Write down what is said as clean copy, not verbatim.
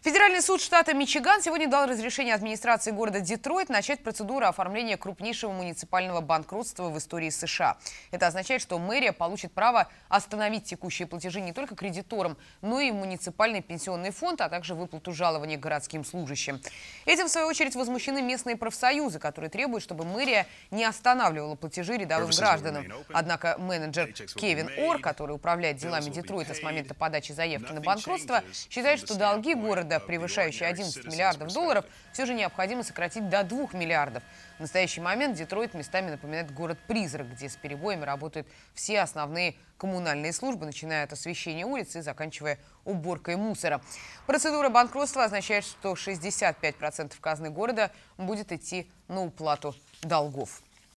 Федеральный суд штата Мичиган сегодня дал разрешение администрации города Детройт начать процедуру оформления крупнейшего муниципального банкротства в истории США. Это означает, что мэрия получит право остановить текущие платежи не только кредиторам, но и муниципальный пенсионный фонд, а также выплату жалований городским служащим. Этим, в свою очередь, возмущены местные профсоюзы, которые требуют, чтобы мэрия не останавливала платежи рядовым гражданам. Однако менеджер Кевин Орр, который управляет делами Детройта с момента подачи заявки на банкротство, считает, что долги города, превышающие 11 миллиардов долларов, все же необходимо сократить до 2 миллиардов. В настоящий момент Детройт местами напоминает город-призрак, где с перебоями работают все основные коммунальные службы, начиная от освещения улиц и заканчивая уборкой мусора. Процедура банкротства означает, что 65% казны города будет идти на уплату долгов.